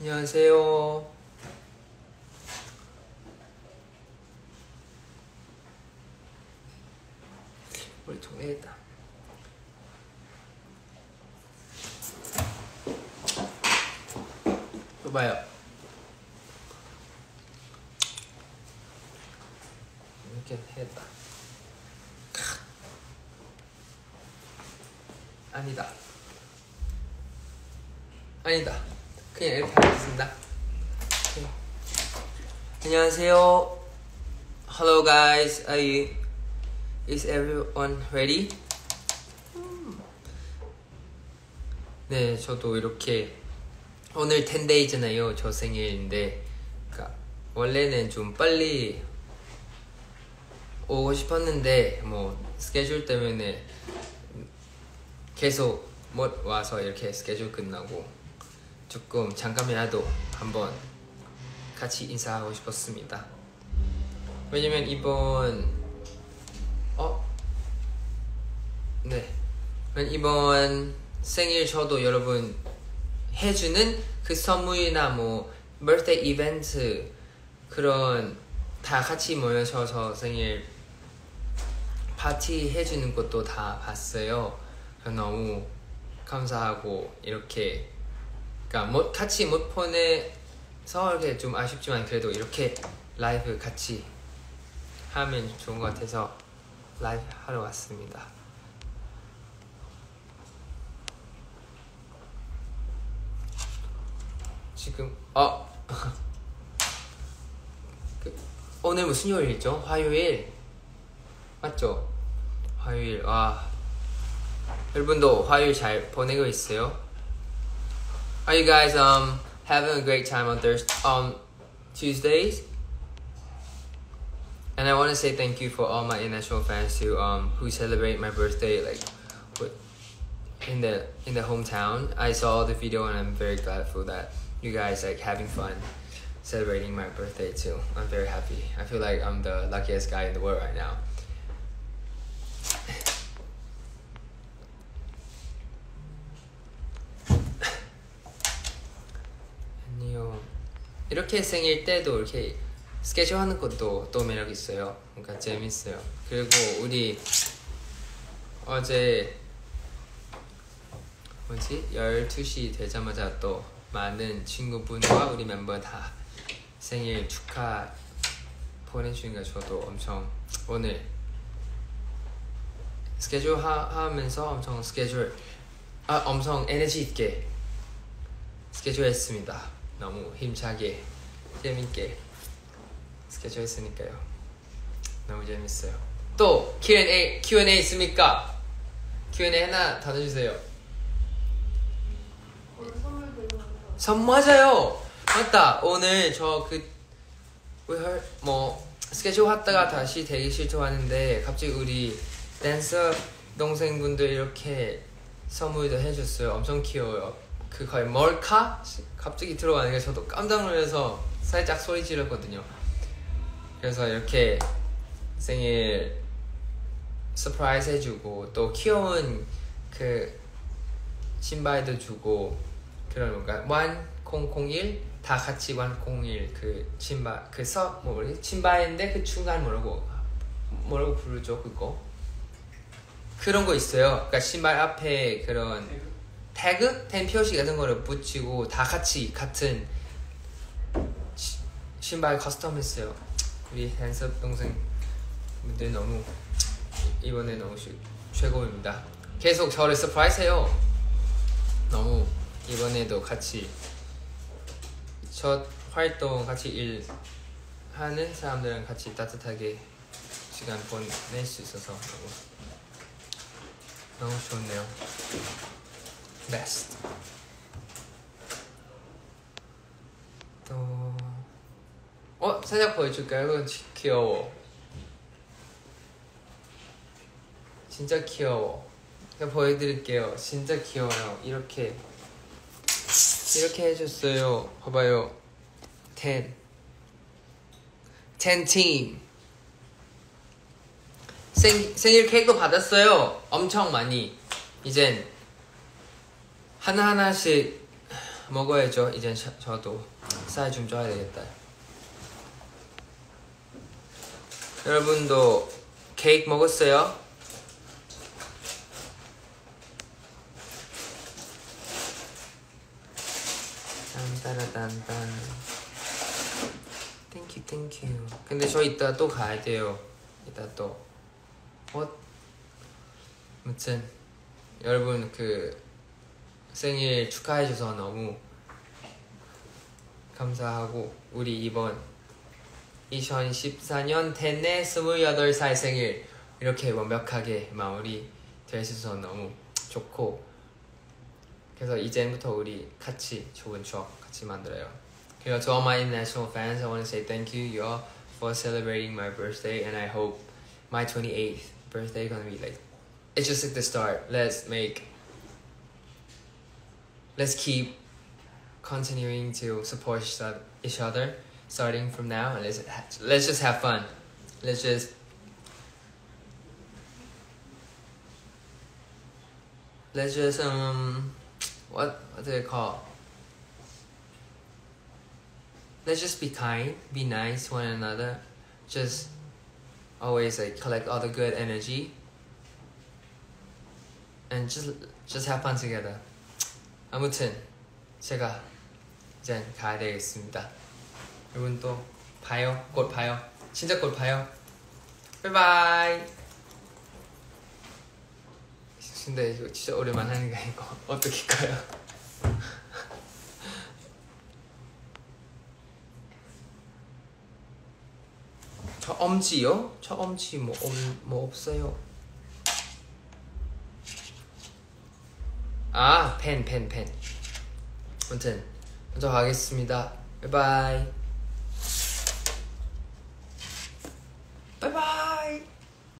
안녕하세요. 우리 정리했다. 또 봐요. 이렇게 했다. 아니다. 아니다. 그냥 이렇게 하겠습니다. 오케이. 안녕하세요. Hello guys. Is everyone ready? 네, 저도 이렇게 오늘 10day잖아요. 저 생일인데 그러니까 원래는 좀 빨리 오고 싶었는데 뭐 스케줄 때문에 계속 못 와서 이렇게 스케줄 끝나고 조금 잠깐이라도 한번 같이 인사하고 싶었습니다. 왜냐면 이번 생일 저도 여러분 해주는 그 선물이나 뭐 birthday 이벤트 그런 다 같이 모여서 생일 파티 해주는 것도 다 봤어요. 너무 감사하고 이렇게 그러니까 같이 못 보내서 이렇게 좀 아쉽지만 그래도 이렇게 라이브 같이 하면 좋은 것 같아서 라이브 하러 왔습니다. 지금 오늘 무슨 요일이죠? 화요일 맞죠? 화요일. 와, 여러분도 화요일 잘 보내고 있어요? Are you guys having a great time on Tuesdays? And I want to say thank you for all my international fans who celebrate my birthday like in the hometown. I saw the video and I'm very grateful that you guys like having fun celebrating my birthday too. I'm very happy. I feel like I'm the luckiest guy in the world right now. 아니요. 이렇게 생일 때도 이렇게 스케줄 하는 것도 또 매력 있어요. 그러니까 재밌어요. 그리고 우리 어제 12시 되자마자 또 많은 친구분과 우리 멤버 다 생일 축하 보내주니까 저도 엄청 오늘 스케줄 하면서 엄청 에너지 있게 스케줄 했습니다. 너무 힘차게 재밌게 스케줄 했으니까요. 너무 재밌어요. 또 Q&A 있습니까? Q&A 하나 더 넣어주세요. 맞아요. 맞다. 오늘 저 스케줄 하다가 다시 대기실 들어왔는데 갑자기 우리 댄서 동생분들 이렇게 선물도 해줬어요. 엄청 귀여워요. 그 거의 몰카? 갑자기 들어가는 게 저도 깜짝 놀라서 살짝 소리 지르거든요. 그래서 이렇게 생일 서프라이즈 해주고 또 귀여운 그 신발도 주고 그런 건가? 1001 다 같이 101 그 신발 신발인데 그 중간 뭐라고 부르죠 그거? 그런 거 있어요. 그러니까 신발 앞에 그런 태그? 펜 표시 같은 거를 붙이고 다 같이 같은 신발 커스텀 했어요. 우리 댄서 동생 분들 너무 이번에 너무 최고입니다. 계속 저를 서프라이즈 해요. 너무 이번에도 같이 첫 활동 같이 일하는 사람들이랑 같이 따뜻하게 시간 보낼 수 있어서 너무 좋네요. 베스트. 또 살짝 보여줄까요? 이건 귀여워. 진짜 귀여워. 제가 보여드릴게요. 진짜 귀여워요. 이렇게 해줬어요. 봐봐요. 10 팀. 생일 케이크도 받았어요. 엄청 많이. 이젠 하나하나씩 먹어야죠. 이젠 저도 살 좀 쪄야 되겠다. 여러분도 케이크 먹었어요? 딴따라딴딴. 땡큐. 근데 저 이따 또 가야 돼요. 이따 또. 아무튼 여러분 그 생일 축하해줘서 너무 감사하고 우리 이번 2014년 텐네 28살 생일 이렇게 완벽하게 마무리 될 수 있어서 너무 좋고, 그래서 이제부터 우리 같이 좋은 추억 같이 만들어요. 그리고 to all my international fans, I want to say thank you all for celebrating my birthday, and I hope my 28th birthday gonna be like, it's just like the start. Let's keep continuing to support each other starting from now, and let's just have fun. Let's just what do they call? Let's just be kind, be nice to one another. Just always like collect all the good energy and just have fun together. 아무튼 제가 이제 가야 되겠습니다. 여러분 또 봐요. 곧 봐요. 진짜 곧 봐요. 바이바이. 근데 이거 진짜 오랜만 하는 거 이거 어떻게 까요? 저 엄지요? 저 엄지 뭐 없어요. 아, 펜. 아무튼 먼저 가겠습니다. 바이바이.